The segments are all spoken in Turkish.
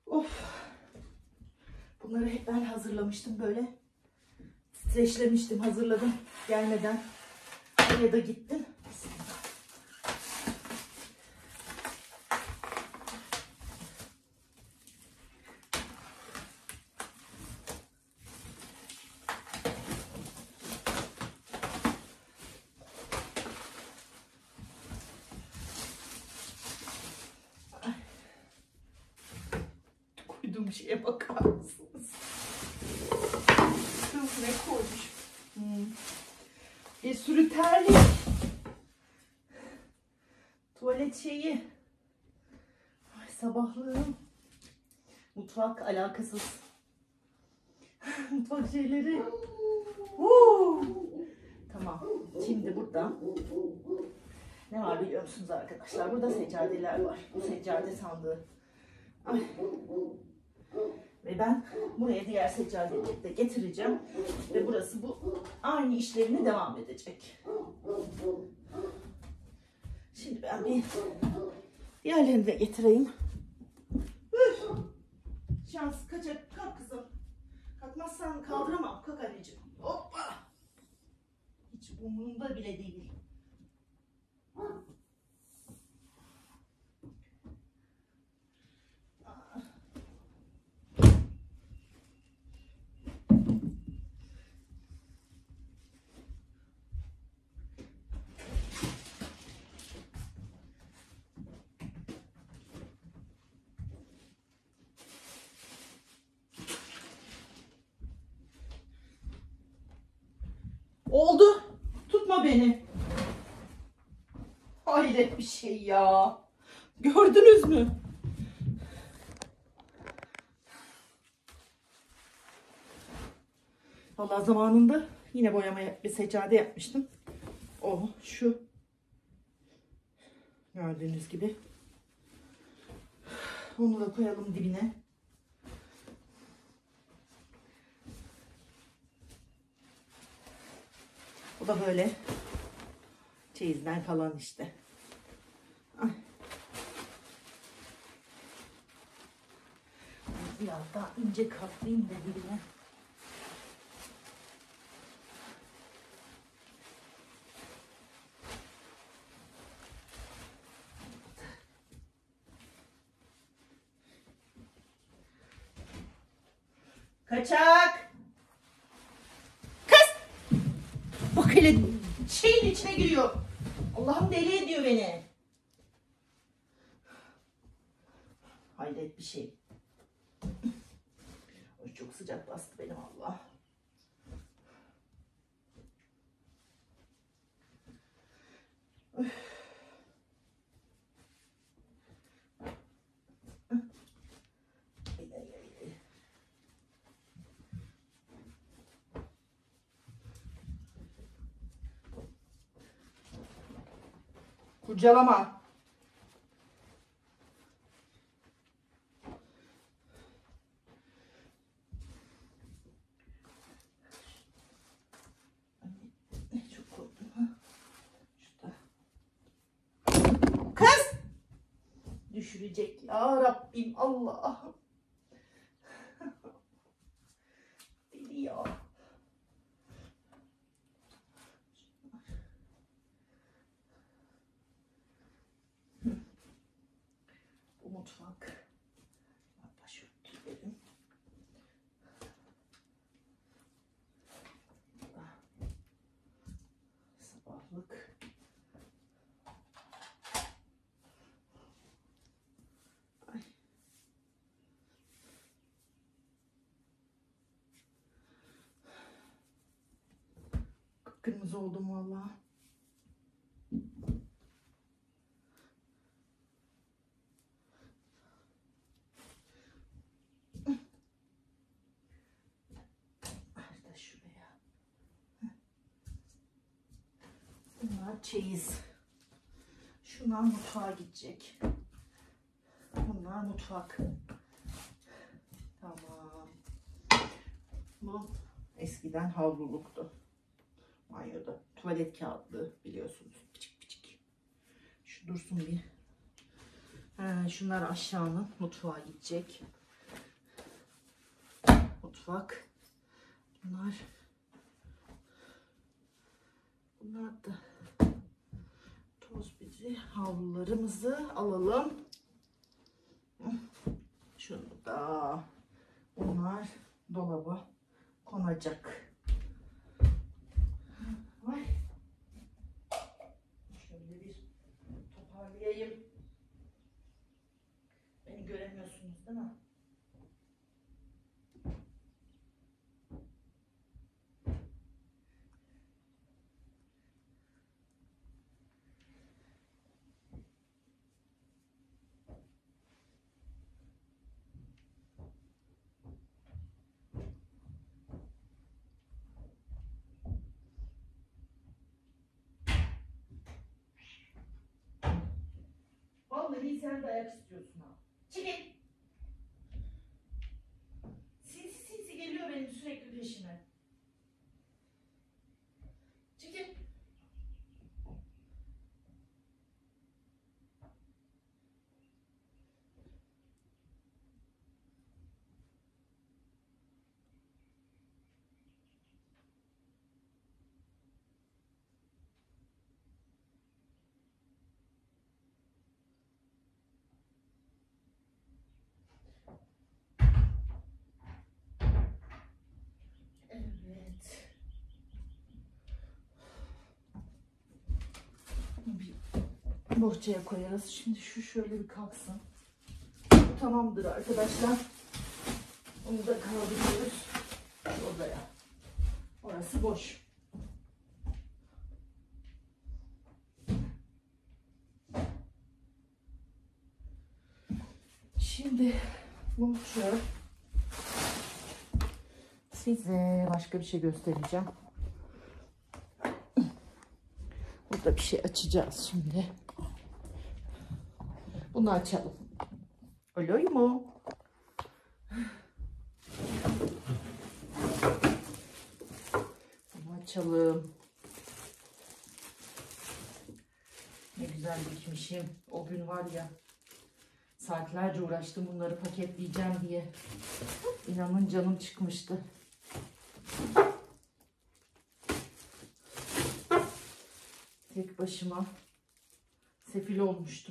Of. Bunları hep ben hazırlamıştım böyle. Streçlemiştim, hazırladım gelmeden. Oraya da gittim. Koyduğum şeye bakar mısınız? Kız ne koymuş? Bir sürü terlik. Tuvalet şeyi. Ay, sabahlığım. Mutfak alakasız. Mutfak şeyleri. Tamam. Şimdi burada ne var biliyor musunuz arkadaşlar? Burada seccadeler var. Bu seccade sandığı. Ay. Ve ben buraya diğer seccadeleri de getireceğim. Ve burası bu aynı işlemine devam edecek. Şimdi ben bir diğerlerini de getireyim. Şans kaçak. Kalk kızım. Kalkmazsan kaldıramam. Kalk anneciğim. Hoppa. Hiç umurumda bile değil. Oldu. Tutma beni. Hayret bir şey ya. Gördünüz mü? Vallahi zamanında yine boyamaya bir seccade yapmıştım. O şu. Gördüğünüz gibi. Onu da koyalım dibine. Bu da böyle çeyizden kalan işte. Ay. Biraz daha ince katlayayım da dibine. Kaçak! Kız! Bak hele şeyin içine giriyor. Allah'ım deli ediyor beni. Hayret bir şey. Ay, çok sıcak bastı benim Allah. Kurcalama. Çok korktum ha. Şurada. Kız! Düşürecek ya Rabbim Allah'ım. Deli ya. Bu mutfak. Başörtülerim. Sabahlık. Ay. Kıpkırmızı oldum vallahi. Bunlar çeyiz. Şunlar mutfağa gidecek. Bunlar mutfak. Tamam. Bu eskiden havluluktu. Banyoda. Tuvalet kağıtlığı biliyorsunuz. Piçik piçik. Şu dursun bir. Şunlar aşağının mutfağa gidecek. mutfak. Bunlar da toz bizi. Havlularımızı alalım. Şunu da, bunlar dolaba konacak. Ay. Şöyle bir toparlayayım. Beni göremiyorsunuz değil mi? Vallahi sen dayak istiyorsun ha. Çekil. Sinsi sinsi geliyor benim sürekli peşime. Çekil. Evet. Bir bohçaya koyarız. Şimdi şu şöyle bir kalksın. Bu tamamdır arkadaşlar. Onu da kaldırıyoruz odaya. Orası boş. Şimdi bunu şöyle size başka bir şey göstereceğim. Burada bir şey açacağız şimdi. Bunu açalım. Oluyor mu? Bunu açalım. Ne güzel dikmişim. O gün var ya, saatlerce uğraştım bunları paketleyeceğim diye. İnanın canım çıkmıştı. Tek başıma sefil olmuştum.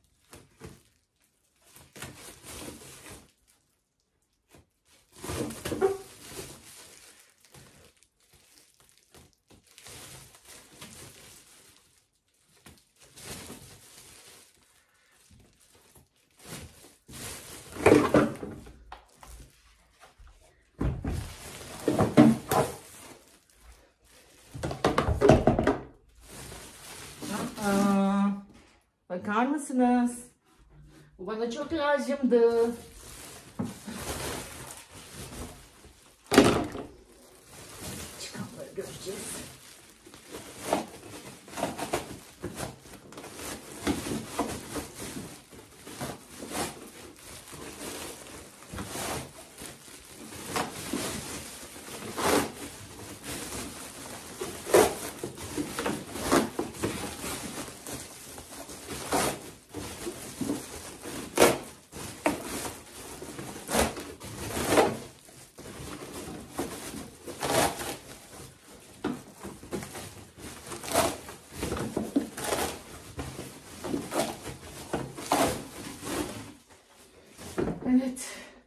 Bakar mısınız? Bu bana çok lazımdı. Çıkanları göreceğiz. Evet.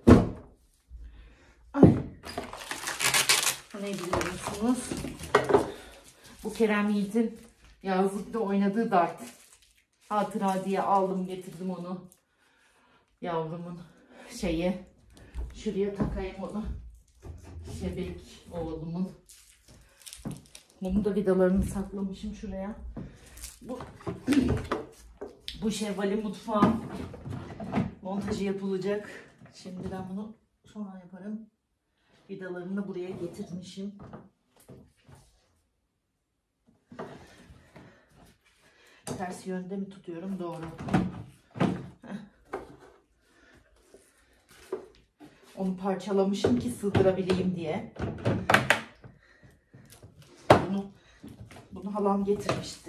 Ay. Ne biliyorsunuz? Bu Kerem Yiğit'in yazlıkta oynadığı dart. Hatıra diye aldım getirdim onu. Yavrumun şeyi. Şuraya takayım onu. Şebek oğlumun. Bunun da vidalarını saklamışım şuraya. Bu Şevval'in mutfağı. Montajı yapılacak. Şimdi ben bunu sonra yaparım. Vidalarını da buraya getirmişim. Ters yönde mi tutuyorum? Doğru. Heh. Onu parçalamışım ki sığdırabileyim diye. Bunu halam getirmişti.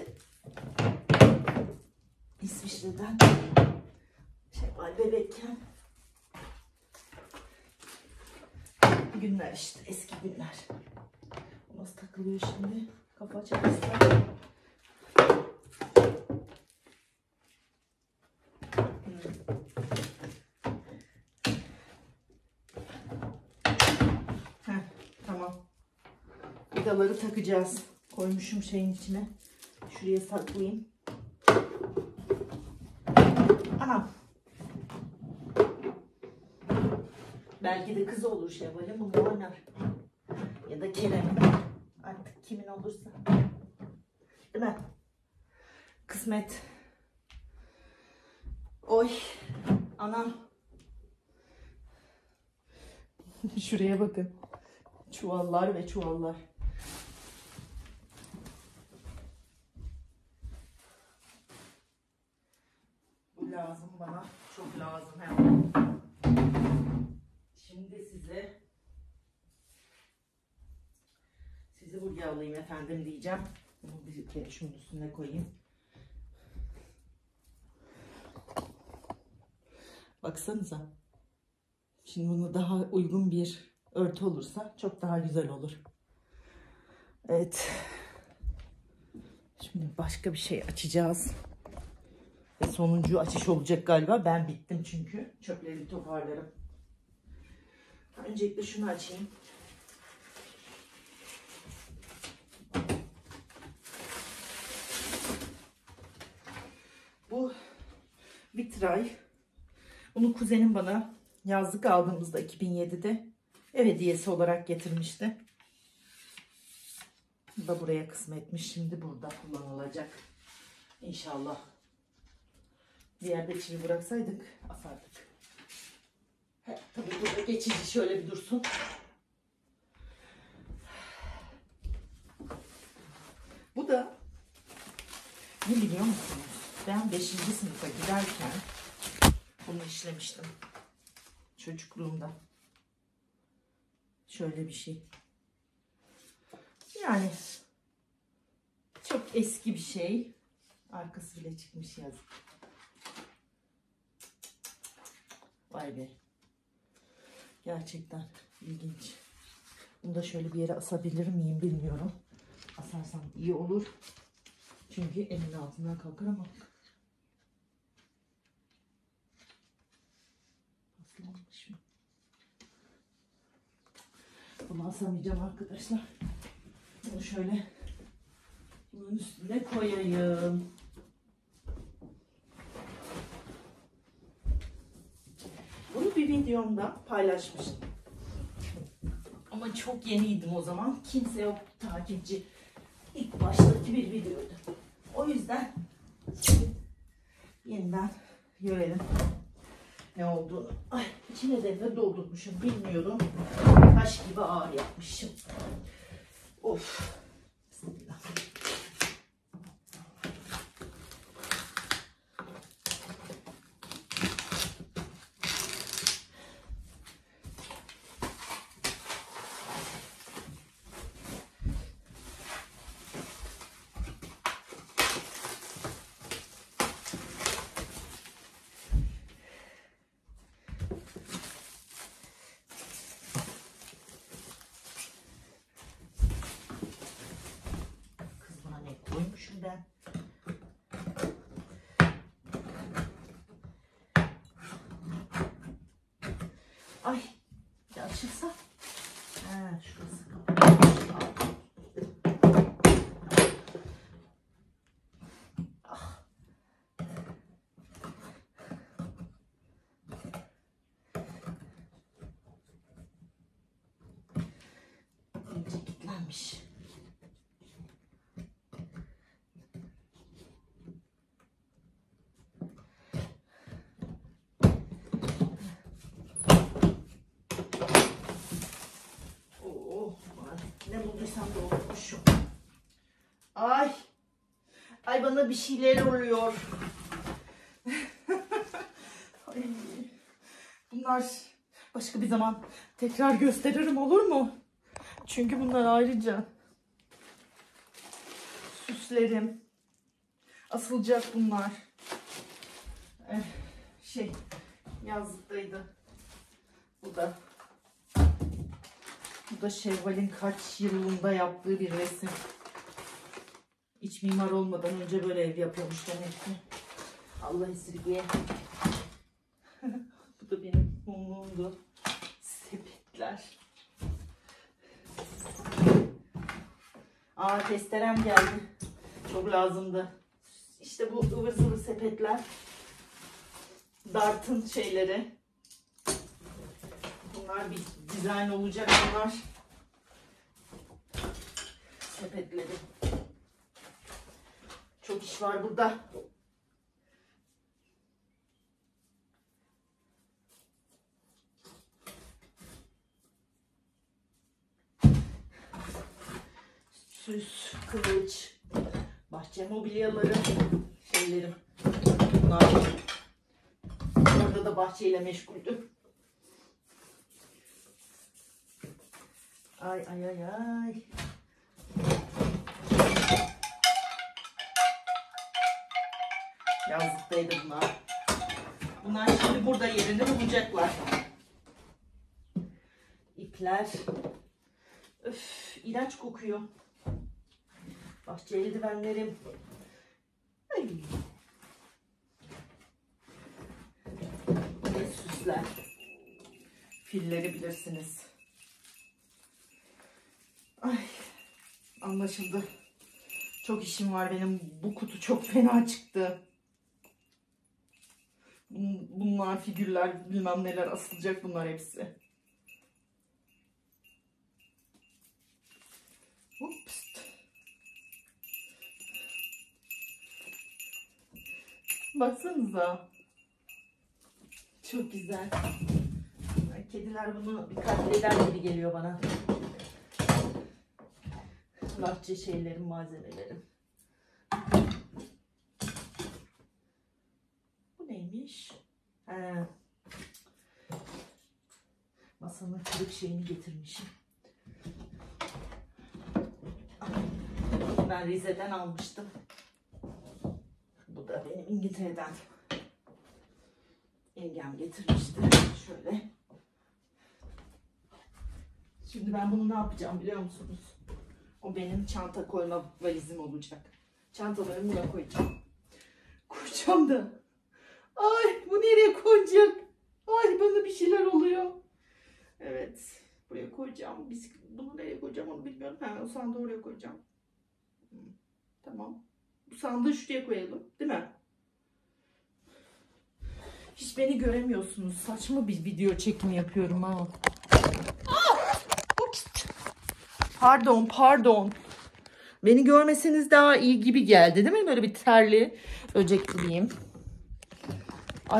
İsviçre'den. Şevval bebekken. Günler işte, eski günler. Nasıl takılıyor şimdi? Kafa çalışsa. Tamam. Vidaları takacağız. Koymuşum şeyin içine. Şuraya saklayayım. Anam. Belki de kız olur Şevval'e, bunu oynar. Ya da Kerem. Artık kimin olursa. Değil mi? Kısmet. Oy. Anam. Şuraya bakın. Çuvallar ve çuvallar. Bu lazım bana. Çok lazım hemen. Şimdi sizi buraya alayım efendim diyeceğim. Bunu bir kere şunun üstüne koyayım. Baksanıza. Şimdi bunu daha uygun bir örtü olursa çok daha güzel olur. Evet. Şimdi başka bir şey açacağız. Ve sonuncu açış olacak galiba. Ben bittim çünkü. Çöpleri toparlarım. Öncelikle şunu açayım. Bu vitray. Bunu kuzenim bana yazlık aldığımızda 2007'de ev hediyesi olarak getirmişti. Bu da buraya kısmetmiş. Şimdi burada kullanılacak. İnşallah. Bir yerde çivi bıraksaydık asardık. Tabii burada geçici şöyle bir dursun. Bu da ne biliyor musunuz? Ben 5. sınıfa giderken bunu işlemiştim. Çocukluğumda. Şöyle bir şey. Yani çok eski bir şey. Arkası bile çıkmış yazık. Vay be. Gerçekten ilginç. Bunu da şöyle bir yere asabilir miyim bilmiyorum. Asarsam iyi olur. Çünkü elimin altından kalkar ama. Aslanmış mı? Bunu asamayacağım arkadaşlar. Bunu şöyle bunun üstüne koyayım. Bunu bir videomda paylaşmıştım. Ama çok yeniydim o zaman. Kimse yok takipçi. İlk baştaki bir videoydu. O yüzden yeniden görelim ne olduğunu. Ay, içine de ne doldurmuşum bilmiyorum. Taş gibi ağır yapmışım. Of. Bismillah. Koymuşum ben. Ay, bir açılsa. Ha, şurası kapalı. Ah. İyice kilitlenmiş. Ne bulduysam doldurmuşum. Ay. Ay bana bir şeyler oluyor. Ay. Bunlar başka bir zaman tekrar gösteririm, olur mu? Çünkü bunlar ayrıca süslerim. Asılacak bunlar. Yazlıktaydı. Bu da. Bu da Şevval'in kaç yılında yaptığı bir resim. İç mimar olmadan önce böyle ev yapıyormuş demek ki. Allah esirgeye. Bu da benim mumluğumdu. Sepetler. Aa, testerem geldi. Çok lazımdı. İşte bu ıvır zıvır sepetler. Dart'ın şeyleri. Bunlar bir dizayn olacak bunlar. Sepetleri. Çok iş var burada. Süs, kılıç, bahçe mobilyaları, şeylerim. Bunlar. Orada da bahçeyle meşguldüm. Ay ay ay ay. Yazlıktaydı bunlar. Bunlar şimdi burada yerini bulacaklar. İpler. Öf, ilaç kokuyor. Bahçe eldivenlerim. Ay. Ve süsler. Filleri bilirsiniz. Ay. Anlaşıldı. Çok işim var benim. Bu kutu çok fena çıktı. Bunlar figürler, bilmem neler asılacak bunlar hepsi. Ups. Baksanıza. Çok güzel. Kediler bunu bir katleder gibi geliyor bana. Bahçe şeylerim, malzemelerim. Bu neymiş? He. Masanın kırık şeyini getirmişim. Ben Rize'den almıştım. Bu da benim İngiltere'den. Yengem getirmişti. Şöyle. Şimdi ben bunu ne yapacağım biliyor musunuz? O benim çanta koyma valizim olacak. Çantalarımı buraya koyacağım. Koyacağım da. Ay, bu nereye koyacak? Ay, bana bir şeyler oluyor. Evet. Buraya koyacağım. Bunu nereye koyacağım onu bilmiyorum. Ha, o sandığı oraya koyacağım. Tamam. Bu sandığı şuraya koyalım. Değil mi? Hiç beni göremiyorsunuz. Saçma bir video çekimi yapıyorum ha. Pardon. Beni görmeseniz daha iyi gibi geldi değil mi? Böyle bir terli böcek gibiyim. Ay.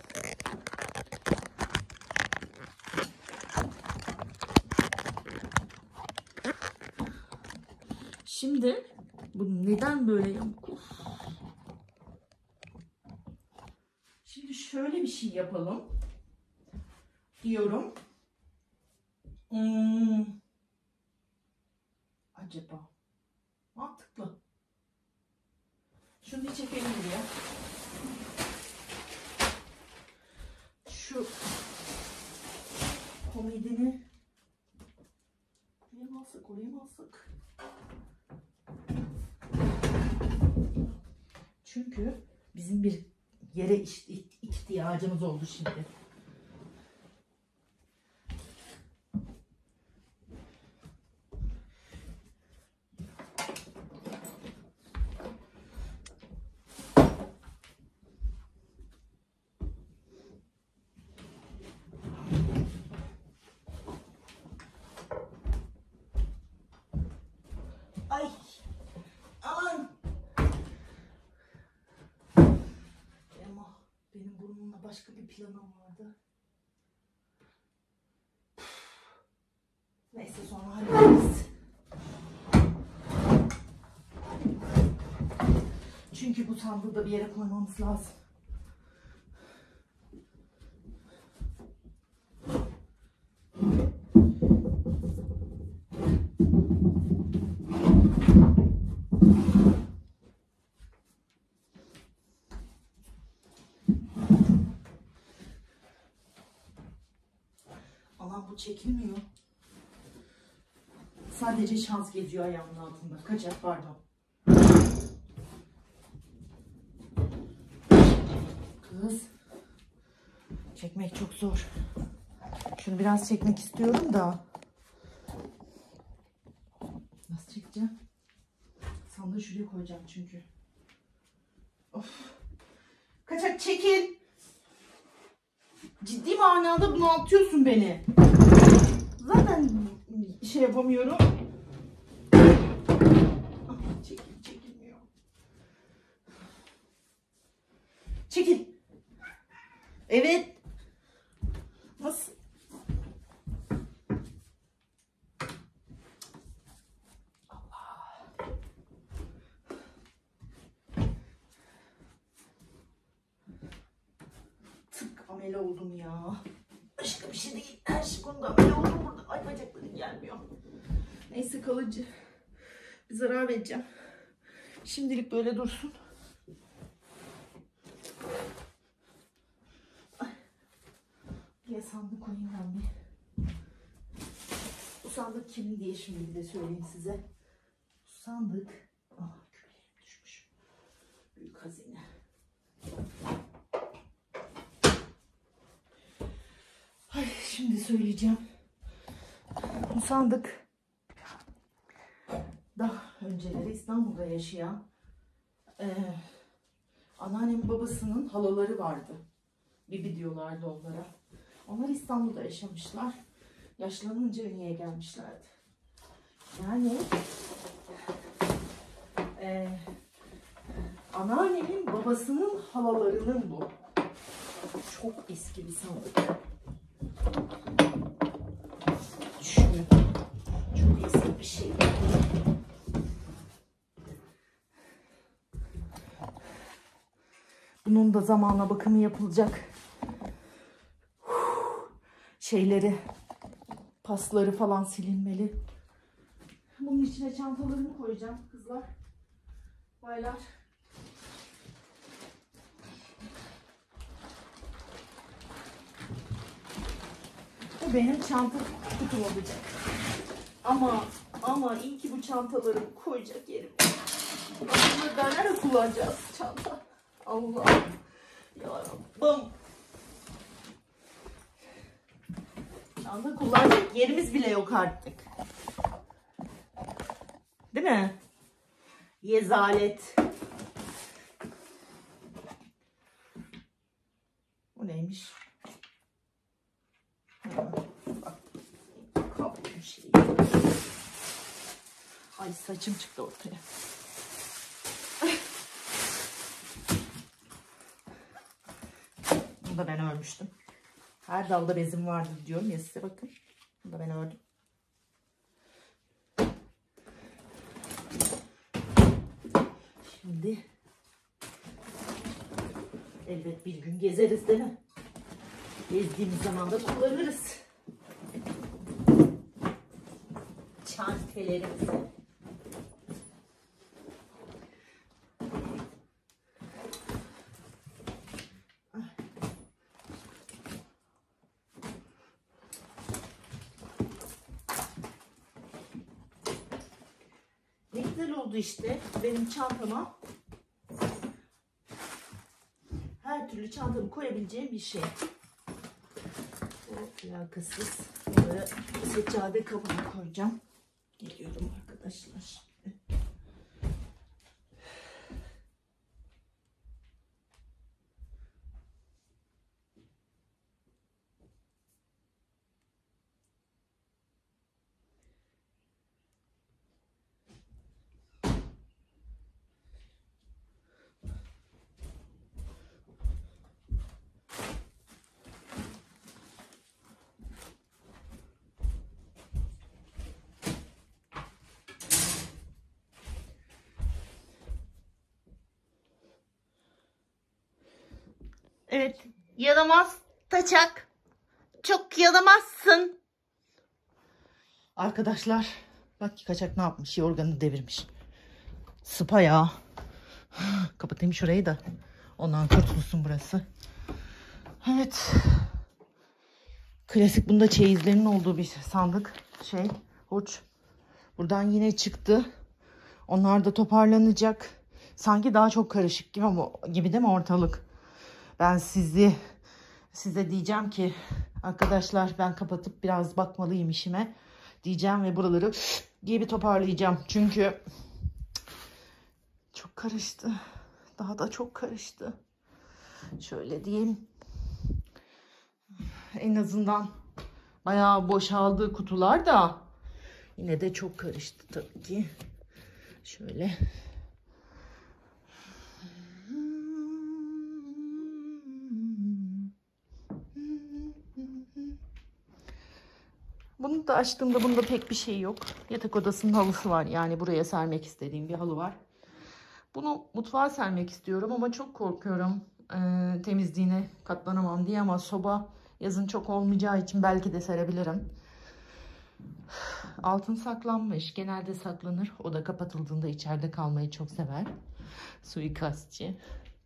Şimdi bu neden böyle yamuk? Şimdi şöyle bir şey yapalım diyorum. Acaba mantıklı. Şunu bir çekelim buraya. Şu komodini oraya mı alsak? Çünkü bizim bir yere ihtiyacımız oldu şimdi. Ay, aman. Ama benim burnumla başka bir planım vardı. Neyse sonra hallederiz. Çünkü bu sandığı da bir yere koymamız lazım. Aman bu çekilmiyor. Sadece şans geziyor ayağımın altında. Kaçak, pardon. Kız. Çekmek çok zor. Şunu biraz çekmek istiyorum da. Nasıl çekeceğim? Sandığı şuraya koyacağım çünkü. Of. Kaçak çekil. Ciddi manada bunaltıyorsun beni. Zaten şey yapamıyorum. Çekilmiyor. Çekil. Evet. Nasıl? Allah. Tık amele oldum ya. Başka bir şey değil. Her şey konuda amele oldum burada. Ay bacaklarım gelmiyor. Neyse kalıcı. Bir zarar vereceğim. Şimdilik böyle dursun. Ya sandık koyayım ben bir. Bu sandık kimin diye şimdi bir de söyleyeyim size. Bu sandık. Küleğim düşmüş. Büyük hazine. Ay şimdi söyleyeceğim. Bu sandık daha önceleri İstanbul'da yaşayan anneannemin babasının halaları vardı. Bibi diyorlardı onlara. Onlar İstanbul'da yaşamışlar. Yaşlanınca Ünye'ye gelmişlerdi. Yani anneannemin babasının halalarının bu. Çok eski bir sandık. Düşünün. Çok eski bir şey. Bunun da zamanla bakımı yapılacak. Şeyleri, pasları falan silinmeli. Bunun içine çantalarımı koyacağım kızlar. Baylar. Bu benim çanta kutum olacak. Ama iyi ki bu çantaları koyacak yerim. Bunları da nerede kullanacağız çanta? Allah. Yarabbim. Çanta kullanacak yerimiz bile yok artık. Değil mi? Yezalet. Bu neymiş? Kaplı şey. Ay saçım çıktı ortaya. Bunu da ben örmüştüm. Her dalda bezim vardı diyorum ya size, bakın. Bunu da ben ördüm. Şimdi elbet bir gün gezeriz değil mi? Gezdiğimiz zaman da kullanırız. Çantelerimizi. Ne güzel oldu işte benim çantama. Her türlü çantamı koyabileceğim bir şey. Bu alakasız. Bunları seccade kabına koyacağım. Geliyorum arkadaşlar. Evet, yalamaz taçak. Çok yalamazsın. Arkadaşlar, bak ki kaçak ne yapmış? Yorganı devirmiş. Sıpa ya. Kapatayım şurayı da ondan kurtulsun burası. Evet. Klasik, bunda çeyizlerin olduğu bir sandık. Hurç. Buradan yine çıktı. Onlar da toparlanacak. Sanki daha çok karışık gibi ama gibi değil mi ortalık? Ben size diyeceğim ki arkadaşlar ben kapatıp biraz bakmalıyım işime diyeceğim ve buraları gibi toparlayacağım. Çünkü çok karıştı. Daha da çok karıştı. Şöyle diyeyim. En azından bayağı boşaldı kutular da yine de çok karıştı tabii ki. Şöyle. Bunu da açtığımda bunda pek bir şey yok. Yatak odasının halısı var. Yani buraya sermek istediğim bir halı var. Bunu mutfağa sermek istiyorum ama çok korkuyorum. Temizliğine katlanamam diye ama soba yazın çok olmayacağı için belki de serebilirim. Altın saklanmış. Genelde saklanır. O da kapatıldığında içeride kalmayı çok sever. Suikastçı.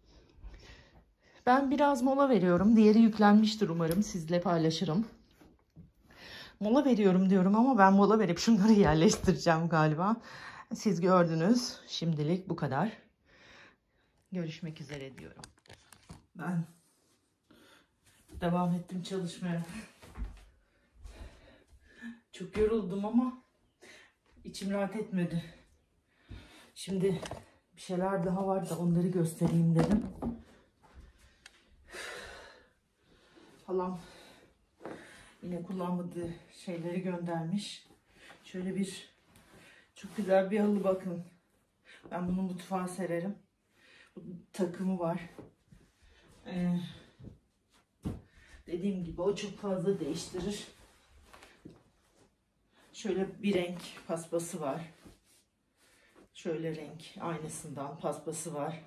Ben biraz mola veriyorum. Diğeri yüklenmiştir umarım. Sizle paylaşırım. Mola veriyorum diyorum ama ben mola verip şunları yerleştireceğim galiba. Siz gördünüz. Şimdilik bu kadar. Görüşmek üzere diyorum. Ben devam ettim çalışmaya. Çok yoruldum ama içim rahat etmedi. Şimdi bir şeyler daha var da onları göstereyim dedim. Halam yine kullanmadığı şeyleri göndermiş. Şöyle bir çok güzel bir halı bakın. Ben bunu mutfağa sererim. Bu takımı var. Dediğim gibi o çok fazla değiştirir. Şöyle bir renk paspası var. Şöyle renk aynısından paspası var.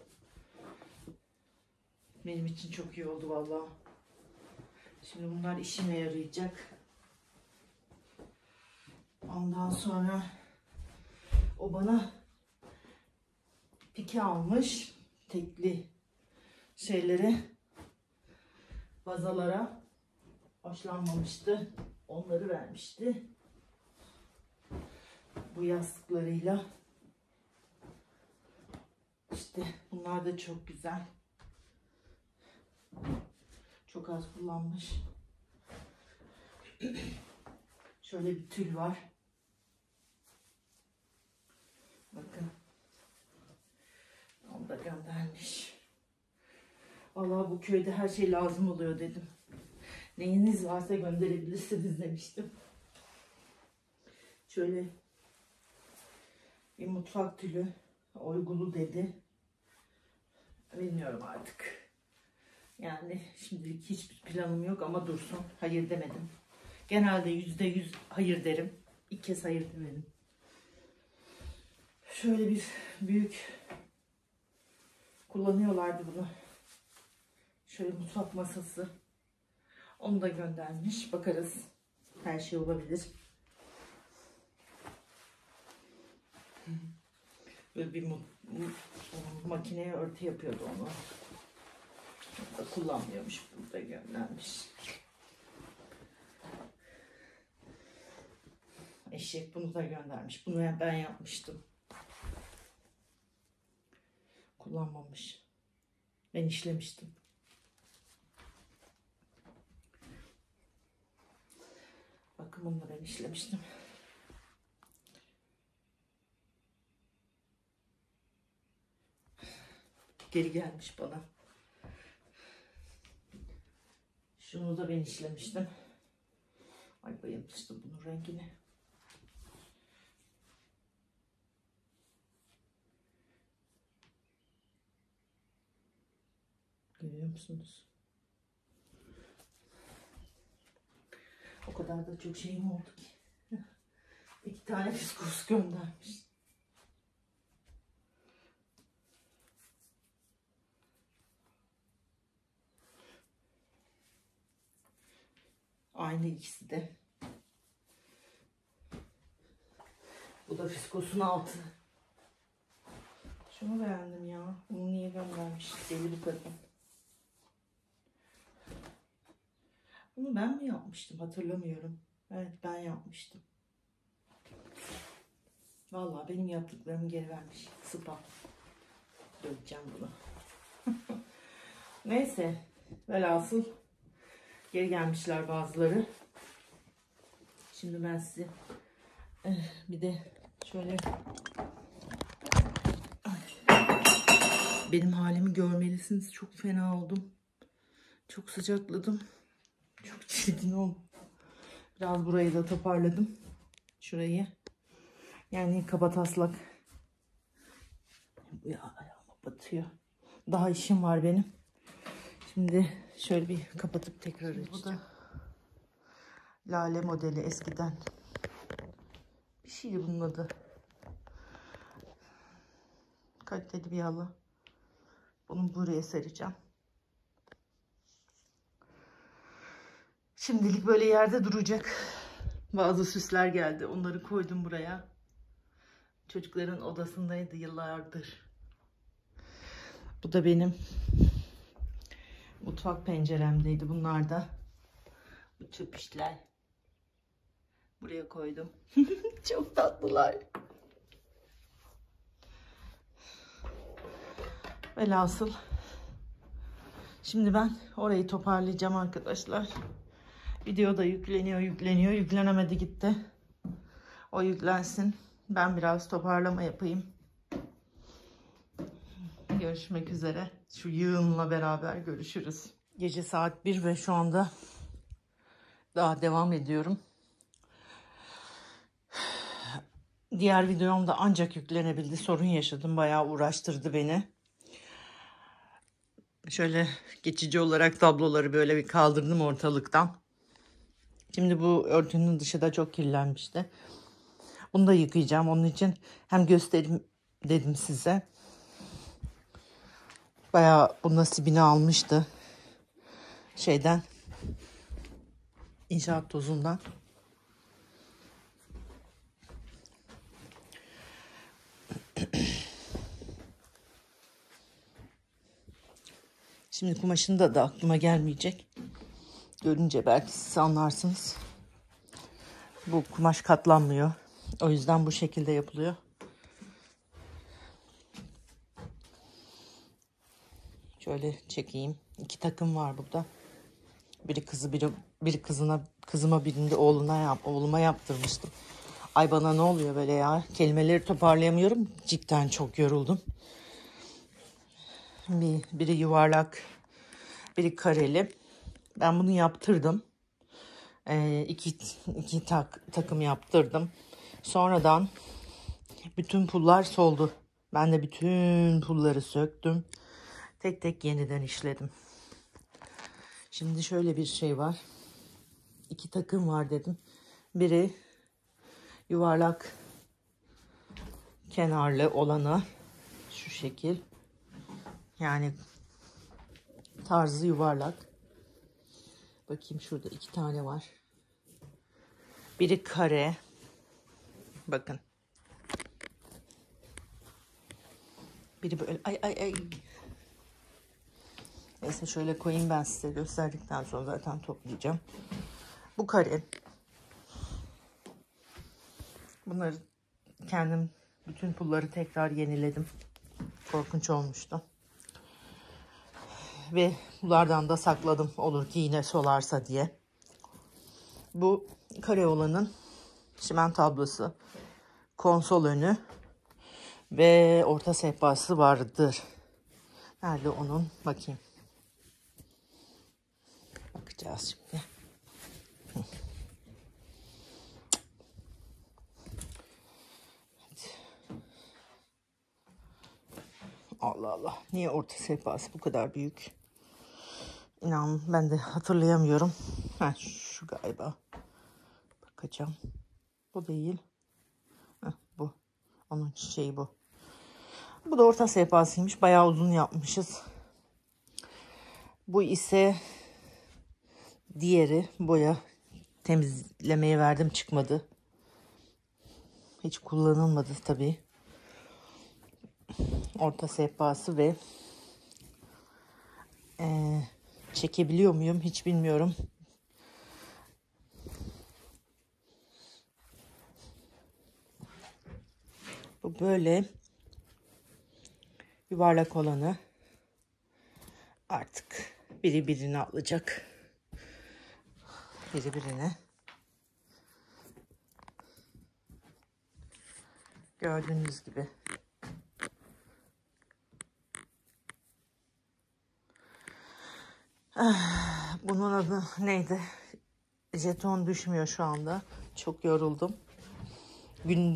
Benim için çok iyi oldu vallahi. Şimdi bunlar işime yarayacak. Ondan sonra o bana pike almış. Tekli şeyleri vazalara hoşlanmamıştı. Onları vermişti. Bu yastıklarıyla. İşte bunlar da çok güzel. Çok az kullanmış. Şöyle bir tül var. Bakın. Onu da göndermiş. Vallahi bu köyde her şey lazım oluyor dedim. Neyiniz varsa gönderebilirsiniz demiştim. Şöyle bir mutfak tülü uygulu dedi. Bilmiyorum artık. Yani şimdilik hiçbir planım yok ama dursun. Hayır demedim. Genelde %100 hayır derim. İlk kez hayır demedim. Şöyle bir büyük kullanıyorlardı bunu. Şöyle mutfak masası. Onu da göndermiş. Bakarız. Her şey olabilir. Böyle bir makineye örtü yapıyordu onu. Da kullanmıyormuş. Burada göndermiş. Eşek bunu da göndermiş. Bunu ben yapmıştım. Kullanmamış. Ben işlemiştim. Bakın bunu da ben işlemiştim. Geri gelmiş bana. Şunu da ben işlemiştim. Ay bayılmıştım bunun rengine. Görüyor musunuz? O kadar da çok şeyim oldu ki. 2 tane fiskos göndermiş. Aynı ikisi de. Bu da fiskosun altı. Şunu beğendim ya. Bunu niye göndermiş? Deli bu kadın. Bunu ben mi yapmıştım? Hatırlamıyorum. Evet ben yapmıştım. Vallahi benim yaptıklarımı geri vermiş. Sıpa. Döveceğim bunu. Neyse. Velhasıl geri gelmişler bazıları. Şimdi ben size bir de şöyle benim halimi görmelisiniz. Çok fena oldum. Çok sıcakladım. Çok çirkin oldum. Biraz burayı da toparladım. Şurayı. Yani kabataslak. Ya ayağıma batıyor. Daha işim var benim. Şimdi şöyle bir kapatıp tekrar açacağım. Bu da Lale modeli eskiden. Bir şeydi bunun adı. Kaliteli bir halı. Bunu buraya sereceğim. Şimdilik böyle yerde duracak. Bazı süsler geldi. Onları koydum buraya. Çocukların odasındaydı yıllardır. Bu da benim mutfak penceremdeydi. Bunlar da bu çöp işler. Buraya koydum. Çok tatlılar. Velhasıl şimdi ben orayı toparlayacağım arkadaşlar. Video da yükleniyor. Yüklenemedi gitti. O yüklensin. Ben biraz toparlama yapayım. Görüşmek üzere. Şu yığınla beraber görüşürüz. Gece saat 1 ve şu anda daha devam ediyorum. Diğer videomda ancak yüklenebildi. Sorun yaşadım. Bayağı uğraştırdı beni. Şöyle geçici olarak tabloları böyle bir kaldırdım ortalıktan. Şimdi bu örtünün dışı da çok kirlenmişti. Bunu da yıkayacağım. Onun için hem göstereyim dedim size. Bayağı bu nasibini almıştı. Şeyden. İnşaat tozundan. Şimdi kumaşında da aklıma gelmeyecek. Görünce belki siz anlarsınız. Bu kumaş katlanmıyor. O yüzden bu şekilde yapılıyor. Şöyle çekeyim. 2 takım var burada. Biri kızı, biri kızıma, birinde oğluma yaptırmıştım. Ay bana ne oluyor böyle ya? Kelimeleri toparlayamıyorum. Cidden çok yoruldum. Biri yuvarlak, biri kareli. Ben bunu yaptırdım. İki takım yaptırdım. Sonradan bütün pullar soldu. Ben de bütün pulları söktüm. Tek tek yeniden işledim. Şimdi şöyle bir şey var. 2 takım var dedim. Biri yuvarlak kenarlı olanı şu şekil. Yani tarzı yuvarlak. Bakayım şurada 2 tane var. Biri kare. Bakın. Biri böyle ay. Neyse şöyle koyayım, ben size gösterdikten sonra zaten toplayacağım. Bu kare. Bunları kendim bütün pulları tekrar yeniledim. Korkunç olmuştu. Ve bunlardan da sakladım, olur ki yine solarsa diye. Bu kare olanın çimento tablosu, konsol önü ve orta sehpası vardır. Nerede onun? Bakayım. Bakacağız şimdi. Allah Allah. Niye orta sehpası bu kadar büyük? İnan ben de hatırlayamıyorum. Şu galiba. Bakacağım. Bu değil. Bu. Onun şeyi bu. Bu da orta sehpasıymış. Bayağı uzun yapmışız. Bu ise diğeri. Boya temizlemeye verdim, çıkmadı. Hiç kullanılmadı tabii. Orta sehpası ve çekebiliyor muyum hiç bilmiyorum. Bu böyle yuvarlak olanı artık biri birini alacak. Biri birine. Gördüğünüz gibi. Bunun adı neydi? Jeton düşmüyor şu anda. Çok yoruldum. Gün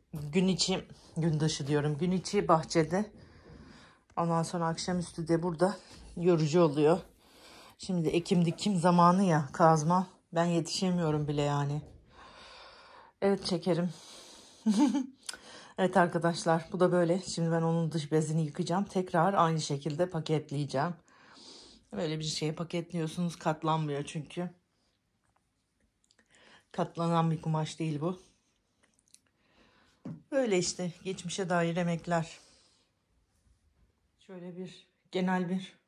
içi bahçede. Ondan sonra akşamüstü de burada yorucu oluyor. Şimdi ekim dikim zamanı ya, kazma. Ben yetişemiyorum bile yani. Evet şekerim. Evet arkadaşlar, bu da böyle. Şimdi ben onun dış bezini yıkayacağım. Tekrar aynı şekilde paketleyeceğim. Böyle bir şeyi paketliyorsunuz, katlanmıyor çünkü. Katlanan bir kumaş değil bu. Böyle işte geçmişe dair emekler. Şöyle bir genel bir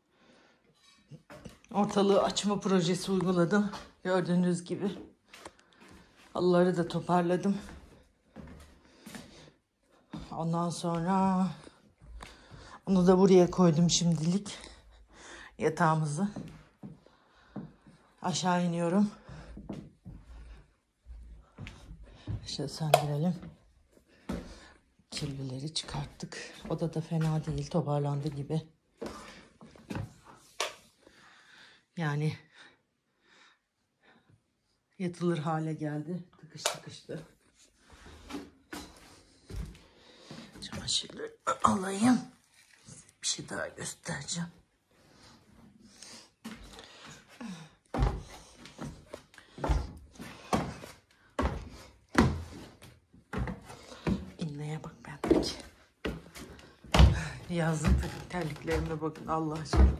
ortalığı açma projesi uyguladım. Gördüğünüz gibi. Halıları da toparladım. Ondan sonra onu da buraya koydum şimdilik. Yatağımızı. Aşağı iniyorum. Şöyle söndürelim. Kirlileri çıkarttık. Oda da fena değil. Toparlandı gibi. Yani yatılır hale geldi. Tıkış tıkıştı. Çamaşırları alayım. Bir şey daha göstereceğim. İnmeye bak bendeki. Yazlık terliklerime bakın Allah aşkına.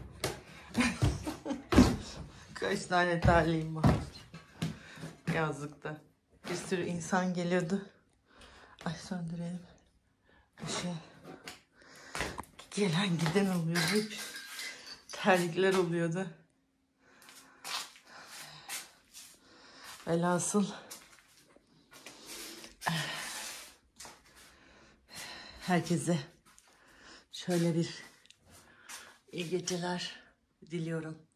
Kaç tane terliğim var. Yazlıkta. Bir sürü insan geliyordu. Ay söndürelim. Şey, gelen giden oluyordu. Hep terlikler oluyordu. Velhasıl herkese şöyle bir iyi geceler diliyorum.